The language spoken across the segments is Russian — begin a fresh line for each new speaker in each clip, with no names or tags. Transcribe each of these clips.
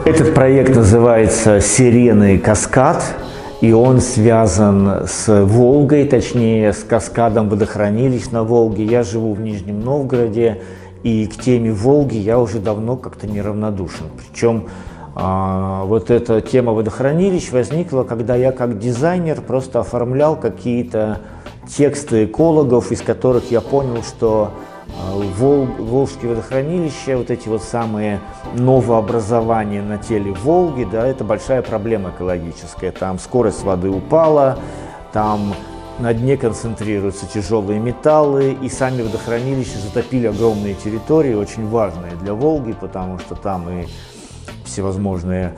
Этот проект называется «Сирены Каскад», и он связан с Волгой, точнее, с каскадом водохранилищ на Волге. Я живу в Нижнем Новгороде, и к теме Волги я уже давно как-то неравнодушен. Причем вот эта тема водохранилищ возникла, когда я как дизайнер просто оформлял какие-то тексты экологов, из которых я понял, что волжские водохранилища, вот эти вот самые новообразования на теле Волги, да, это большая проблема экологическая. Там скорость воды упала, там на дне концентрируются тяжелые металлы, и сами водохранилища затопили огромные территории, очень важные для Волги, потому что там и всевозможные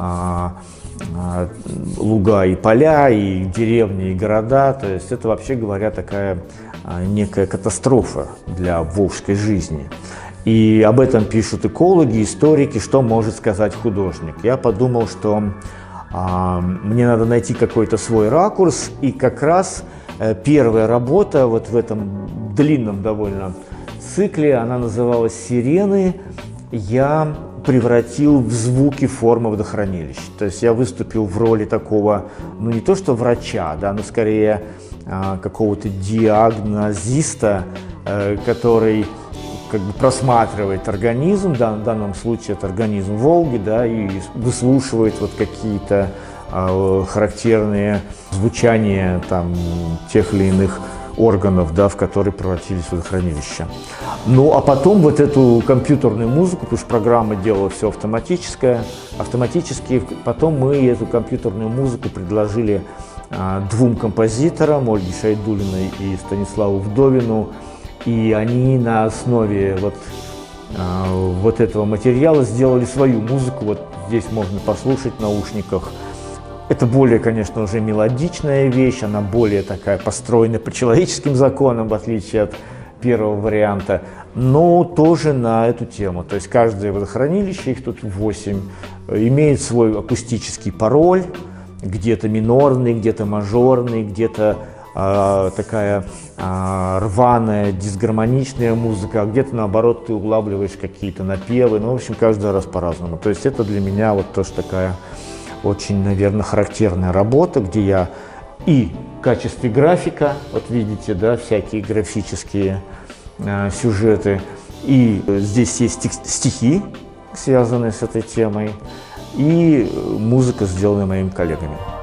луга и поля, и деревни, и города. То есть это, вообще говоря, такая некая катастрофа для волжской жизни. И об этом пишут экологи, историки, что может сказать художник. Я подумал, что мне надо найти какой-то свой ракурс, и как раз первая работа вот в этом длинном довольно цикле, она называлась «Сирены», я превратил в звуки формы водохранилищ. То есть я выступил в роли такого, ну не то что врача, да, но скорее какого-то диагнозиста, который как бы просматривает организм, да, в данном случае это организм Волги, да, и выслушивает вот какие-то характерные звучания там тех или иных органов, да, в которые превратились водохранилища. Ну, а потом вот эту компьютерную музыку, потому что программа делала все автоматически, потом мы эту компьютерную музыку предложили двум композиторам, Ольге Шайдуллиной и Станиславу Вдовину, и они на основе вот этого материала сделали свою музыку. Вот здесь можно послушать в наушниках. Это более, конечно, уже мелодичная вещь, она более такая построена по человеческим законам, в отличие от первого варианта, но тоже на эту тему. То есть каждое водохранилище, их тут 8, имеет свой акустический пароль, где-то минорный, где-то мажорный, где-то такая рваная, дисгармоничная музыка, а где-то, наоборот, ты улавливаешь какие-то напевы. Ну, в общем, каждый раз по-разному. То есть это для меня вот тоже такая очень, наверное, характерная работа, где я и в качестве графика, вот видите, да, всякие графические сюжеты, и здесь есть стихи, связанные с этой темой, и музыка, сделанная моими коллегами.